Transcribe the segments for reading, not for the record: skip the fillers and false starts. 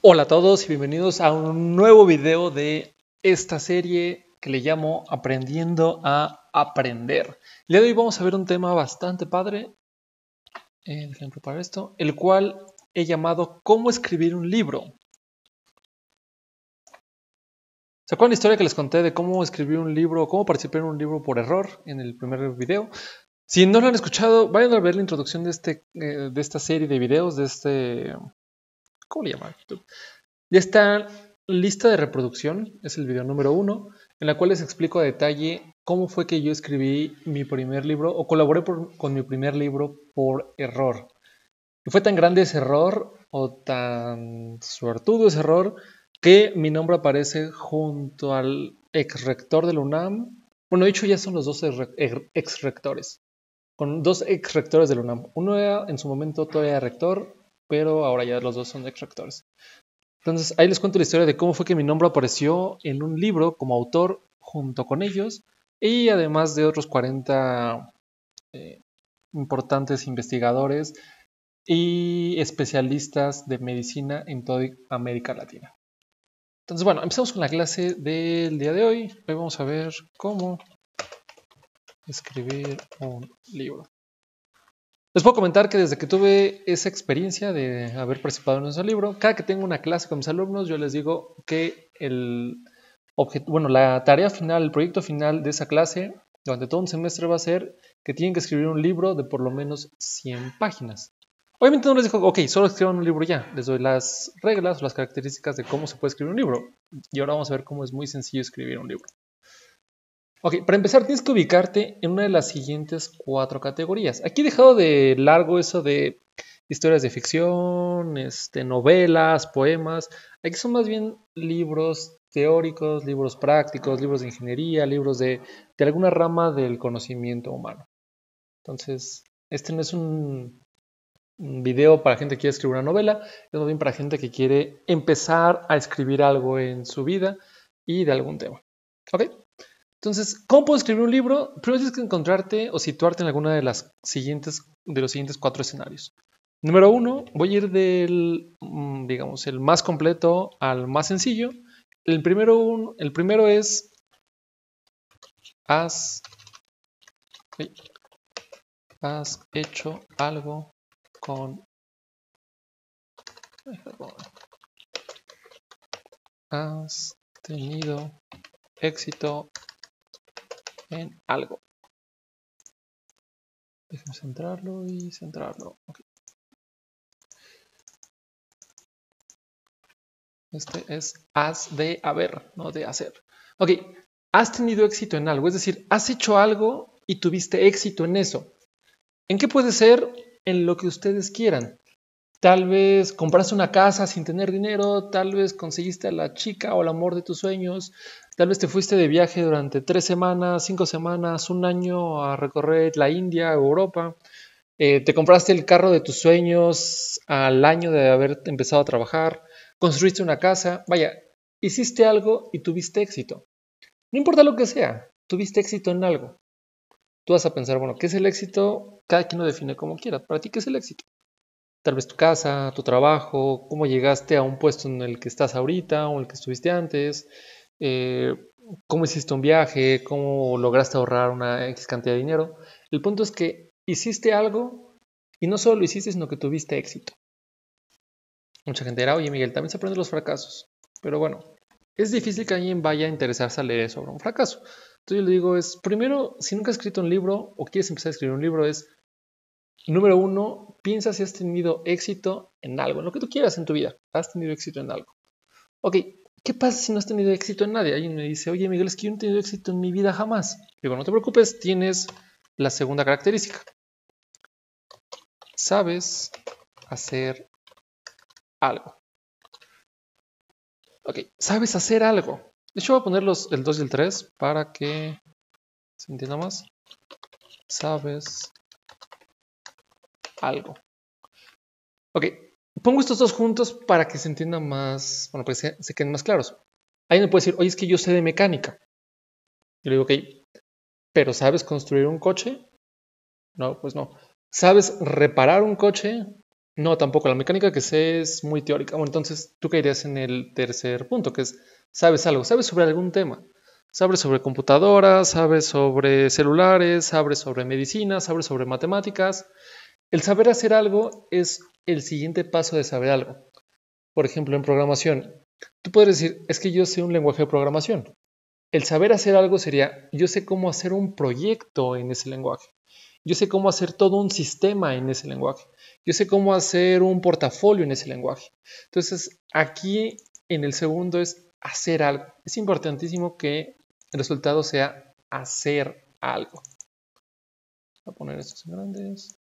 Hola a todos y bienvenidos a un nuevo video de esta serie que le llamo Aprendiendo a Aprender. El día de hoy vamos a ver un tema bastante padre, déjenme preparar esto, el cual he llamado ¿Cómo escribir un libro? ¿Se acuerdan la historia que les conté de cómo escribir un libro, cómo participar en un libro por error en el primer video? Si no lo han escuchado, vayan a ver la introducción de esta serie de videos, ¿cómo le llaman? Ya está lista de reproducción, es el video número 1, en la cual les explico a detalle cómo fue que yo escribí mi primer libro o colaboré con mi primer libro por error. Y fue tan grande ese error o tan suertudo ese error que mi nombre aparece junto al ex rector de la UNAM. Bueno, de hecho ya son los dos ex rectores, con dos ex rectores de la UNAM. Uno era en su momento todavía rector, pero ahora ya los dos son ex rectores. Entonces, ahí les cuento la historia de cómo fue que mi nombre apareció en un libro como autor junto con ellos y además de otros 40 importantes investigadores y especialistas de medicina en toda América Latina. Entonces, bueno, empezamos con la clase del día de hoy. Hoy vamos a ver cómo escribir un libro. Les puedo comentar que desde que tuve esa experiencia de haber participado en ese libro, cada que tengo una clase con mis alumnos, yo les digo que la tarea final, el proyecto final de esa clase, durante todo un semestre va a ser que tienen que escribir un libro de por lo menos 100 páginas. Obviamente no les digo, ok, solo escriban un libro ya. Les doy las reglas o las características de cómo se puede escribir un libro. Y ahora vamos a ver cómo es muy sencillo escribir un libro. Ok, para empezar tienes que ubicarte en una de las siguientes 4 categorías. Aquí he dejado de largo eso de historias de ficción, novelas, poemas. Aquí son más bien libros teóricos, libros prácticos, libros de ingeniería, libros de alguna rama del conocimiento humano. Entonces, este no es un video para gente que quiere escribir una novela, es más bien para gente que quiere empezar a escribir algo en su vida y de algún tema. ¿Ok? Entonces, ¿cómo puedo escribir un libro? Primero tienes que encontrarte o situarte en alguna de los siguientes 4 escenarios. Número 1, voy a ir del, digamos, el más completo al más sencillo. El primero es, has hecho algo con, has tenido éxito en algo. Déjame centrarlo y centrarlo. Okay. Este es has de haber, no de hacer. Ok, has tenido éxito en algo, es decir, has hecho algo y tuviste éxito en eso. ¿En qué puede ser? En lo que ustedes quieran. Tal vez compraste una casa sin tener dinero, tal vez conseguiste a la chica o el amor de tus sueños, tal vez te fuiste de viaje durante 3 semanas, 5 semanas, un año a recorrer la India, Europa, te compraste el carro de tus sueños al año de haber empezado a trabajar, construiste una casa, vaya, hiciste algo y tuviste éxito. No importa lo que sea, tuviste éxito en algo. Tú vas a pensar, bueno, ¿qué es el éxito? Cada quien lo define como quiera. Para ti, ¿qué es el éxito? Tal vez tu casa, tu trabajo, cómo llegaste a un puesto en el que estás ahorita o en el que estuviste antes, eh, cómo hiciste un viaje, cómo lograste ahorrar una X cantidad de dinero. El punto es que hiciste algo y no solo lo hiciste, sino que tuviste éxito. Mucha gente dirá, oye Miguel, también se aprenden los fracasos. Pero bueno, es difícil que alguien vaya a interesarse a leer sobre un fracaso. Entonces yo le digo primero, si nunca has escrito un libro o quieres empezar a escribir un libro, número 1, piensa si has tenido éxito en algo, en lo que tú quieras en tu vida. Has tenido éxito en algo. Ok, ¿qué pasa si no has tenido éxito en nadie? Alguien me dice, oye Miguel, es que yo no he tenido éxito en mi vida jamás. Digo, no te preocupes, tienes la segunda característica. Sabes hacer algo. Ok, sabes hacer algo. De hecho, voy a poner el 2 y el 3 para que se entienda más. Sabes algo. Ok, pongo estos dos juntos para que se entiendan más, bueno, pues se queden más claros. Alguien me puede decir, oye, es que yo sé de mecánica. Yo le digo, ok, ¿pero sabes construir un coche? No, pues no. ¿Sabes reparar un coche? No, tampoco. La mecánica que sé es muy teórica. Bueno, entonces tú caerías en el tercer punto, que es, sabes algo, sabes sobre algún tema. Sabes sobre computadoras, sabes sobre celulares, sabes sobre medicina, sabes sobre matemáticas. El saber hacer algo es el siguiente paso de saber algo. Por ejemplo, en programación, tú puedes decir, es que yo sé un lenguaje de programación. El saber hacer algo sería, yo sé cómo hacer un proyecto en ese lenguaje. Yo sé cómo hacer todo un sistema en ese lenguaje. Yo sé cómo hacer un portafolio en ese lenguaje. Entonces, aquí en el segundo es hacer algo. Es importantísimo que el resultado sea hacer algo. Voy a poner estos en grandes.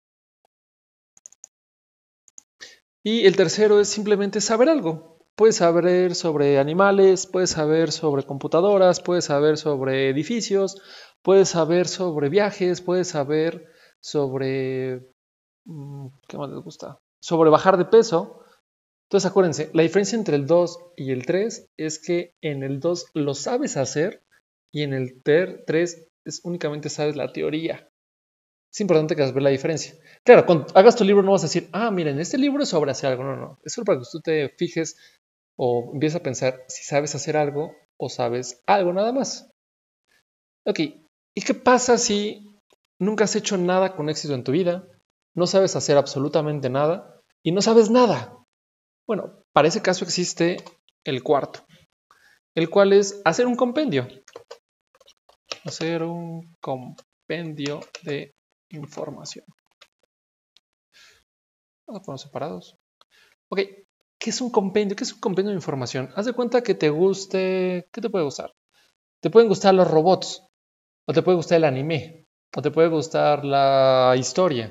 Y el tercero es simplemente saber algo. Puedes saber sobre animales, puedes saber sobre computadoras, puedes saber sobre edificios, puedes saber sobre viajes, puedes saber sobre... ¿Qué más les gusta? Sobre bajar de peso. Entonces acuérdense, la diferencia entre el 2 y el 3 es que en el 2 lo sabes hacer y en el 3 es únicamente sabes la teoría. Es importante que veas la diferencia. Claro, cuando hagas tu libro no vas a decir, ah, miren, este libro es sobre hacer algo. No, no. Es solo para que tú te fijes o empieces a pensar si sabes hacer algo o sabes algo nada más. Ok, ¿y qué pasa si nunca has hecho nada con éxito en tu vida? No sabes hacer absolutamente nada y no sabes nada. Bueno, para ese caso existe el cuarto, el cual es hacer un compendio. Hacer un compendio de información. Vamos a poner separados. Ok, ¿qué es un compendio? ¿Qué es un compendio de información? Haz de cuenta que te guste, ¿qué te puede gustar? Te pueden gustar los robots, o te puede gustar el anime, o te puede gustar la historia.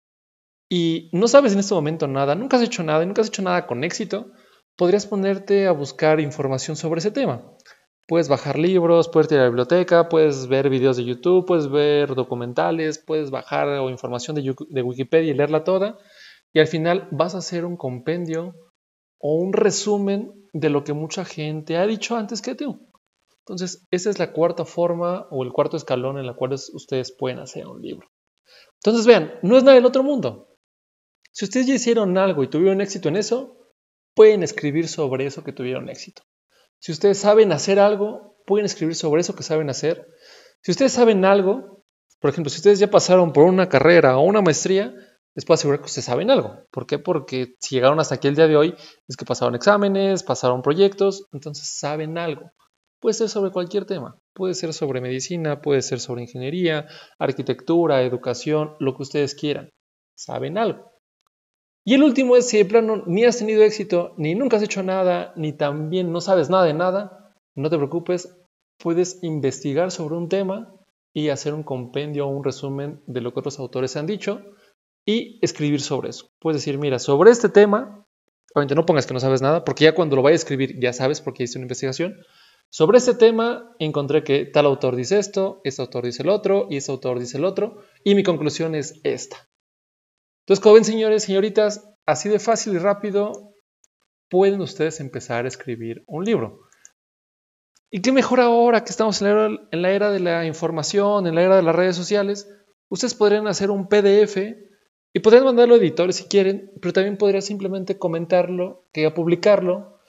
Y no sabes en este momento nada, nunca has hecho nada y nunca has hecho nada con éxito, podrías ponerte a buscar información sobre ese tema. Puedes bajar libros, puedes ir a la biblioteca, puedes ver videos de YouTube, puedes ver documentales, puedes bajar o información de Wikipedia y leerla toda. Y al final vas a hacer un compendio o un resumen de lo que mucha gente ha dicho antes que tú. Entonces, esa es la cuarta forma o el cuarto escalón en la cual ustedes pueden hacer un libro. Entonces, vean, no es nada del otro mundo. Si ustedes ya hicieron algo y tuvieron éxito en eso, pueden escribir sobre eso que tuvieron éxito. Si ustedes saben hacer algo, pueden escribir sobre eso que saben hacer. Si ustedes saben algo, por ejemplo, si ustedes ya pasaron por una carrera o una maestría, les puedo asegurar que ustedes saben algo. ¿Por qué? Porque si llegaron hasta aquí el día de hoy, es que pasaron exámenes, pasaron proyectos, entonces saben algo. Puede ser sobre cualquier tema. Puede ser sobre medicina, puede ser sobre ingeniería, arquitectura, educación, lo que ustedes quieran. Saben algo. Y el último es si de plano ni has tenido éxito, ni nunca has hecho nada, ni también no sabes nada de nada, no te preocupes, puedes investigar sobre un tema y hacer un compendio o un resumen de lo que otros autores han dicho y escribir sobre eso. Puedes decir, mira, sobre este tema, obviamente no pongas que no sabes nada, porque ya cuando lo vayas a escribir ya sabes porque hiciste una investigación. Sobre este tema encontré que tal autor dice esto, este autor dice el otro y este autor dice el otro, y mi conclusión es esta. Entonces, como ven, señores, señoritas, así de fácil y rápido pueden ustedes empezar a escribir un libro. ¿Y qué mejor ahora que estamos en la era de la información, en la era de las redes sociales? Ustedes podrían hacer un PDF y podrían mandarlo a editores si quieren, pero también podrían simplemente comentarlo, publicarlo,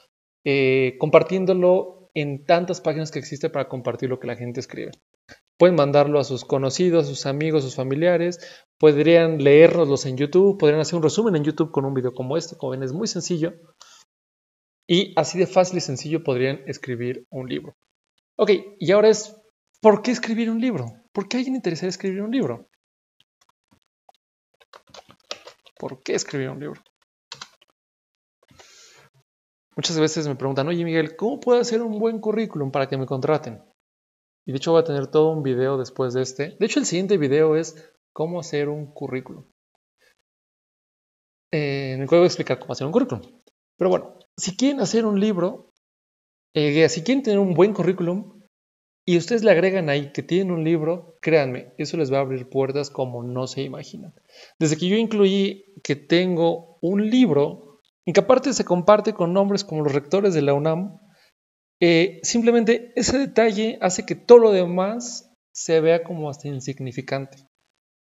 compartiéndolo en tantas páginas que existe para compartir lo que la gente escribe. Pueden mandarlo a sus conocidos, a sus amigos, a sus familiares. Podrían leérnoslos en YouTube. Podrían hacer un resumen en YouTube con un video como este. Como ven, es muy sencillo. Y así de fácil y sencillo podrían escribir un libro. Ok, y ahora es, ¿por qué escribir un libro? ¿Por qué a alguien le interesa escribir un libro? ¿Por qué escribir un libro? Muchas veces me preguntan, oye Miguel, ¿cómo puedo hacer un buen currículum para que me contraten? Y de hecho voy a tener todo un video después de este. De hecho, el siguiente video es cómo hacer un currículum. En el cual voy a explicar cómo hacer un currículum. Pero bueno, si quieren hacer un libro, si quieren tener un buen currículum y ustedes le agregan ahí que tienen un libro, créanme, eso les va a abrir puertas como no se imaginan. Desde que yo incluí que tengo un libro y que aparte se comparte con nombres como los rectores de la UNAM, simplemente ese detalle hace que todo lo demás se vea como hasta insignificante.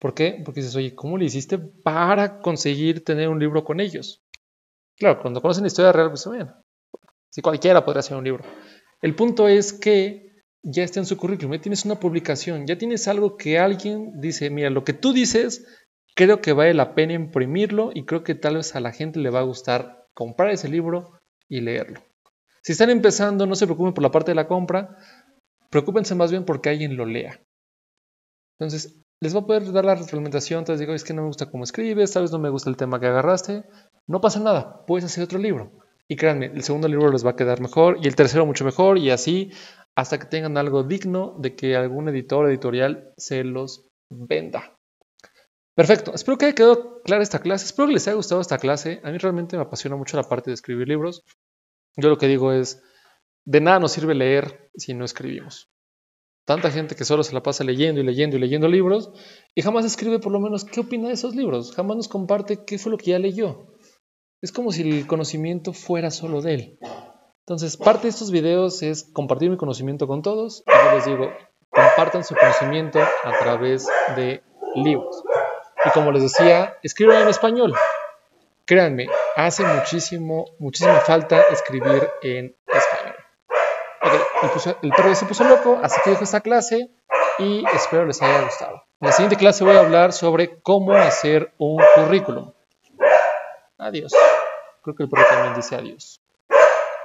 ¿Por qué? Porque dices, oye, ¿cómo le hiciste para conseguir tener un libro con ellos? Claro, cuando conocen la historia real, pues bueno, si cualquiera podría hacer un libro. El punto es que ya está en su currículum, ya tienes una publicación, ya tienes algo que alguien dice, mira, lo que tú dices, creo que vale la pena imprimirlo y creo que tal vez a la gente le va a gustar comprar ese libro y leerlo. Si están empezando, no se preocupen por la parte de la compra, preocúpense más bien porque alguien lo lea. Entonces, les va a poder dar la retroalimentación, entonces digo, es que no me gusta cómo escribes, tal vez no me gusta el tema que agarraste, no pasa nada, puedes hacer otro libro. Y créanme, el segundo libro les va a quedar mejor y el tercero mucho mejor y así hasta que tengan algo digno de que algún editor o editorial se los venda. Perfecto, espero que haya quedado clara esta clase, espero que les haya gustado esta clase. A mí realmente me apasiona mucho la parte de escribir libros. Yo lo que digo es, de nada nos sirve leer si no escribimos. Tanta gente que solo se la pasa leyendo y leyendo y leyendo libros y jamás escribe por lo menos qué opina de esos libros, jamás nos comparte qué fue lo que ya leyó. Es como si el conocimiento fuera solo de él. Entonces, parte de estos videos es compartir mi conocimiento con todos y yo les digo, compartan su conocimiento a través de libros. Y como les decía, escriban en español. Créanme, hace muchísima falta escribir en español. Ok, el perro se puso loco, así que dejo esta clase y espero les haya gustado. En la siguiente clase voy a hablar sobre cómo hacer un currículum. Adiós. Creo que el perro también dice adiós.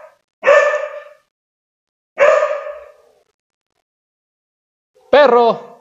¡Perro!